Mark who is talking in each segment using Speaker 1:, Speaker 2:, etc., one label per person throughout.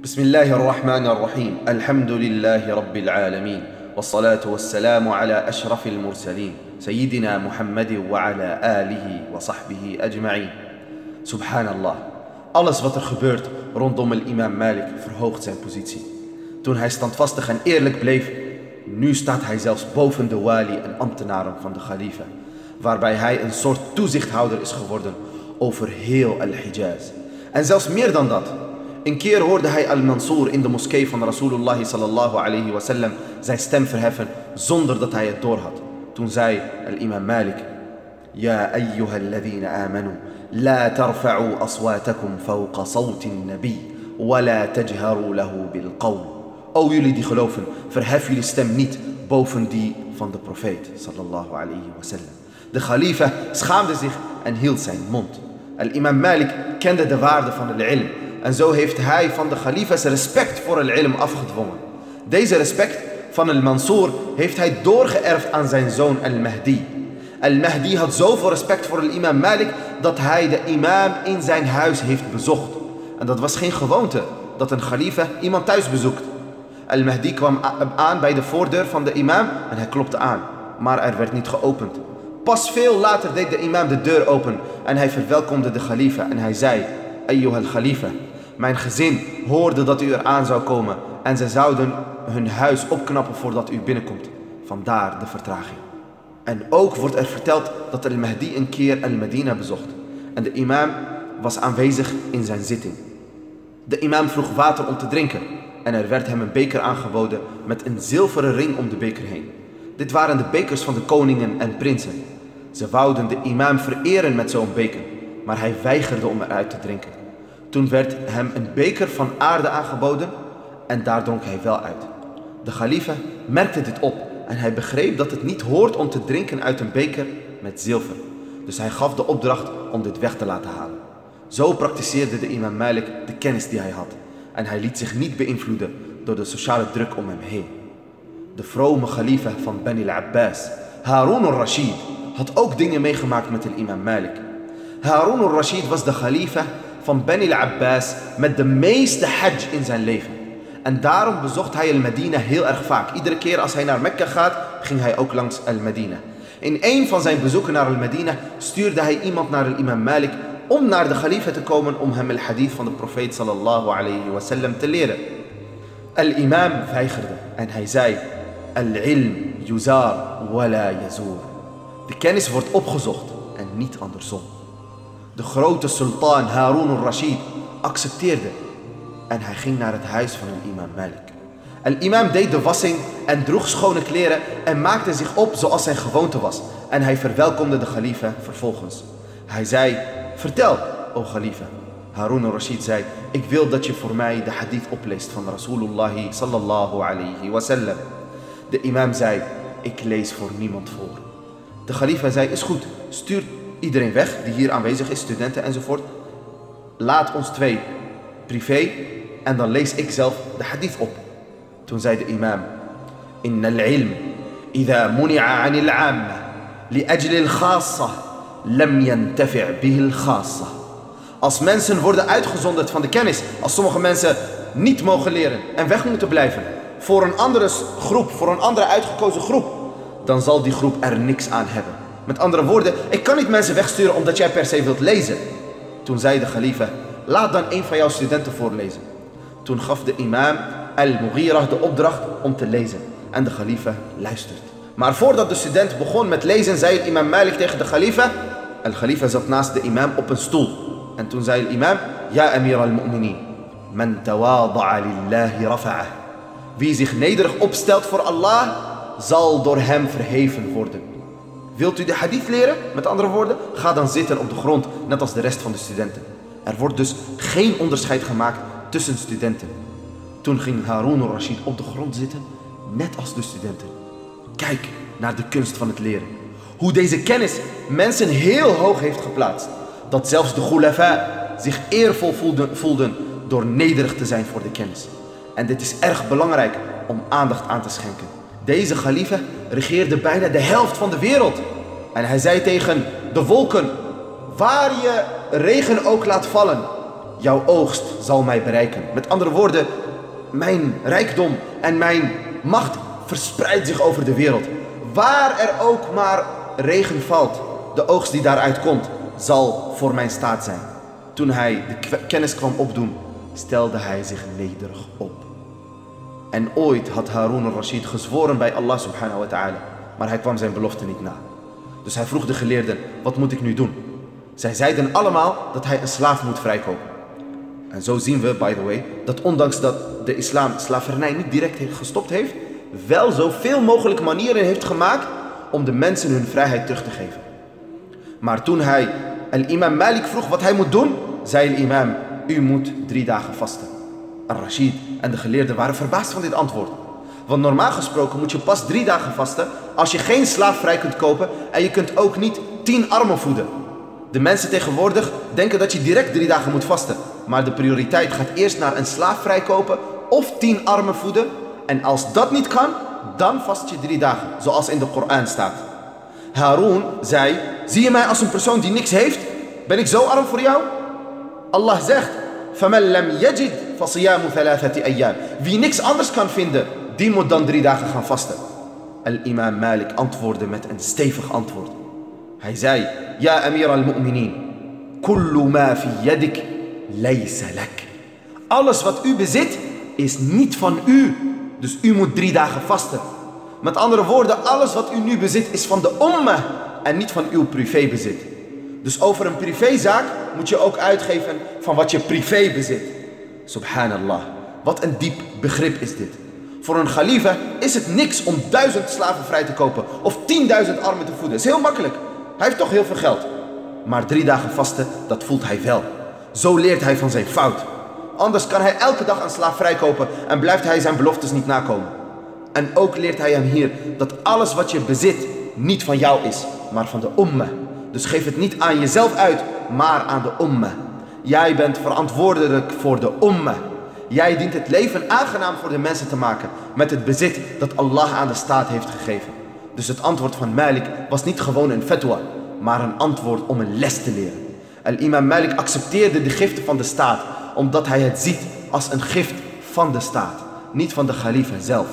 Speaker 1: بسم الله الرحمن الرحيم. الحمد لله رب العالمين، والصلاة والسلام على أشرف المرسلين سيدنا محمد وعلى آله وصحبه أجمعين. Subhanallah. Alles wat er gebeurt rondom imam Malik verhoogt zijn positie. Toen hij standvastig en eerlijk bleef, nu staat hij zelfs boven de wali en ambtenaren van de khalifa, waarbij hij een soort toezichthouder is geworden over heel al-Hijaz. En zelfs meer dan dat. Een keer hoorde hij al-Mansur in de moskee van Rasulullah sallallahu alayhi wa sallam zijn stem verheffen zonder dat hij het doorhad. Toen zei al-imam Malik: Ja ayyuha alladhina amanu, la tarfa'u aswatakum fawqa sawti an-nabi, wa la tajharu lahu bil qawl. O jullie die geloven, verhef jullie stem niet boven die van de profeet sallallahu alayhi wa sallam. De khalifa schaamde zich en hield zijn mond. Al-imam Malik kende de waarde van al-ilm. En zo heeft hij van de khalifa's respect voor al-ilm afgedwongen. Deze respect van al-Mansur heeft hij doorgeërfd aan zijn zoon al-Mahdi. Al-Mahdi had zoveel respect voor al-imam Malik dat hij de imam in zijn huis heeft bezocht. En dat was geen gewoonte dat een khalifa iemand thuis bezoekt. Al-Mahdi kwam aan bij de voordeur van de imam en hij klopte aan. Maar er werd niet geopend. Pas veel later deed de imam de deur open en hij verwelkomde de khalifa en hij zei: Ayyuha al-Khalifa, mijn gezin hoorde dat u eraan zou komen en ze zouden hun huis opknappen voordat u binnenkomt. Vandaar de vertraging. En ook wordt er verteld dat al-Mahdi een keer al-Medina bezocht. En de imam was aanwezig in zijn zitting. De imam vroeg water om te drinken en er werd hem een beker aangeboden met een zilveren ring om de beker heen. Dit waren de bekers van de koningen en prinsen. Ze wouden de imam vereren met zo'n beker, maar hij weigerde om eruit te drinken. Toen werd hem een beker van aarde aangeboden en daar dronk hij wel uit. De khalifa merkte dit op en hij begreep dat het niet hoort om te drinken uit een beker met zilver. Dus hij gaf de opdracht om dit weg te laten halen. Zo praktiseerde de imam Malik de kennis die hij had en hij liet zich niet beïnvloeden door de sociale druk om hem heen. De vrome khalifa van Bani al-Abbas, Harun al-Rashid, had ook dingen meegemaakt met de imam Malik. Harun al-Rashid was de khalifa van Bani al-Abbas met de meeste hajj in zijn leven. En daarom bezocht hij al-Medina heel erg vaak. Iedere keer als hij naar Mekka gaat, ging hij ook langs al-Medina. In een van zijn bezoeken naar al-Medina stuurde hij iemand naar al-imam Malik om naar de khalifa te komen om hem al-hadith van de profeet sallallahu alayhi wa sallam te leren. Al-imam weigerde en hij zei: Al-ilm yuzar wala yazur. De kennis wordt opgezocht en niet andersom. De grote sultan Harun al-Rashid accepteerde en hij ging naar het huis van al-imam Malik. Al-imam deed de wassing en droeg schone kleren en maakte zich op zoals zijn gewoonte was. En hij verwelkomde de khalifa vervolgens. Hij zei: Vertel, o khalifa. Harun al-Rashid zei: Ik wil dat je voor mij de hadith opleest van Rasulullah sallallahu alayhi wa sallam. De imam zei: Ik lees voor niemand voor. De khalifa zei: Is goed, stuur iedereen weg die hier aanwezig is, studenten enzovoort. Laat ons twee privé en dan lees ik zelf de hadith op. Toen zei de imam: Inna al-ilm idha muni'a 'an al-'amma li ajli al-khassa lam yantafi' bihi al-khassa. Als mensen worden uitgezonderd van de kennis, als sommige mensen niet mogen leren en weg moeten blijven voor een andere groep, voor een andere uitgekozen groep, dan zal die groep er niks aan hebben. Met andere woorden, ik kan niet mensen wegsturen omdat jij per se wilt lezen. Toen zei de khalifa: Laat dan een van jouw studenten voorlezen. Toen gaf de imam al-Mughirah de opdracht om te lezen. En de khalifa luistert. Maar voordat de student begon met lezen, zei imam Malik tegen de khalifa. Al-Khalifa zat naast de imam op een stoel. En toen zei de imam: Ja amir al-mu'minin, man tawada'a lillahi rafa'ah. Wie zich nederig opstelt voor Allah, zal door hem verheven worden. Wilt u de hadith leren? Met andere woorden, ga dan zitten op de grond, net als de rest van de studenten. Er wordt dus geen onderscheid gemaakt tussen studenten. Toen ging Harun al-Rashid op de grond zitten, net als de studenten. Kijk naar de kunst van het leren. Hoe deze kennis mensen heel hoog heeft geplaatst. Dat zelfs de khulafa zich eervol voelden door nederig te zijn voor de kennis. En dit is erg belangrijk om aandacht aan te schenken. Deze khalifa regeerde bijna de helft van de wereld. En hij zei tegen de wolken: Waar je regen ook laat vallen, jouw oogst zal mij bereiken. Met andere woorden, mijn rijkdom en mijn macht verspreidt zich over de wereld. Waar er ook maar regen valt, de oogst die daaruit komt, zal voor mijn staat zijn. Toen hij de kennis kwam opdoen, stelde hij zich nederig op. En ooit had Harun al-Rashid gezworen bij Allah subhanahu wa ta'ala, maar hij kwam zijn belofte niet na. Dus hij vroeg de geleerden, wat moet ik nu doen? Zij zeiden allemaal dat hij een slaaf moet vrijkopen. En zo zien we, by the way, dat ondanks dat de islam slavernij niet direct gestopt heeft, wel zoveel mogelijk manieren heeft gemaakt om de mensen hun vrijheid terug te geven. Maar toen hij al-imam Malik vroeg wat hij moet doen, zei al-imam, u moet 3 dagen vasten. Al-Rashid en de geleerden waren verbaasd van dit antwoord. Want normaal gesproken moet je pas 3 dagen vasten als je geen slaaf vrij kunt kopen en je kunt ook niet 10 armen voeden. De mensen tegenwoordig denken dat je direct 3 dagen moet vasten. Maar de prioriteit gaat eerst naar een slaaf vrijkopen of 10 armen voeden. En als dat niet kan, dan vast je 3 dagen, zoals in de Koran staat. Harun zei, zie je mij als een persoon die niks heeft? Ben ik zo arm voor jou? Allah zegt, فَمَنْ لَمْ يَجِدْ فَصِيَامُ 3 أَيَّامٍ. Wie niks anders kan vinden, die moet dan 3 dagen gaan vasten. Al-imam Malik antwoordde met een stevig antwoord. Hij zei, ja amir al-mu'minin, kullu ma fi yadik laysa lak. Alles wat u bezit is niet van u, dus u moet 3 dagen vasten. Met andere woorden, alles wat u nu bezit is van de ummah en niet van uw privébezit. Dus over een privézaak moet je ook uitgeven van wat je privé bezit. Subhanallah, wat een diep begrip is dit. Voor een khalifa is het niks om 1000 slaven vrij te kopen of 10.000 armen te voeden. Dat is heel makkelijk. Hij heeft toch heel veel geld. Maar 3 dagen vasten, dat voelt hij wel. Zo leert hij van zijn fout. Anders kan hij elke dag een slaaf vrijkopen en blijft hij zijn beloftes niet nakomen. En ook leert hij hem hier dat alles wat je bezit niet van jou is, maar van de ummah. Dus geef het niet aan jezelf uit, maar aan de ummah. Jij bent verantwoordelijk voor de ummah. Jij dient het leven aangenaam voor de mensen te maken met het bezit dat Allah aan de staat heeft gegeven. Dus het antwoord van Malik was niet gewoon een fatwa, maar een antwoord om een les te leren. Al-imam Malik accepteerde de giften van de staat, omdat hij het ziet als een gift van de staat, niet van de khalifa zelf.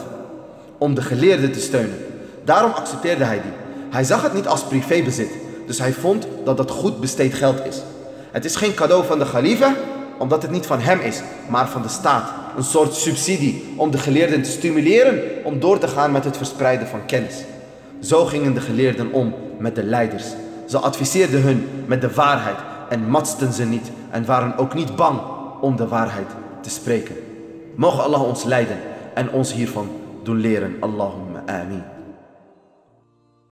Speaker 1: Om de geleerden te steunen. Daarom accepteerde hij die. Hij zag het niet als privébezit, dus hij vond dat dat goed besteed geld is. Het is geen cadeau van de khalifa, omdat het niet van hem is, maar van de staat. Een soort subsidie om de geleerden te stimuleren om door te gaan met het verspreiden van kennis. Zo gingen de geleerden om met de leiders. Ze adviseerden hun met de waarheid en matsten ze niet en waren ook niet bang om de waarheid te spreken. Mogen Allah ons leiden en ons hiervan doen leren. Allahumma amin.